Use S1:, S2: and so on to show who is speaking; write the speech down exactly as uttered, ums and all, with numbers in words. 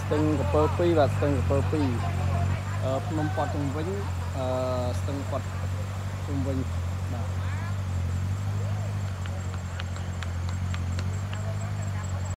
S1: ស្ទឹងកពើពីរបាទស្ទឹងកពើពីរអឺភ្នំប៉ត់ជុំវិញអឺស្ទឹងប៉ត់ជុំវិញបាទ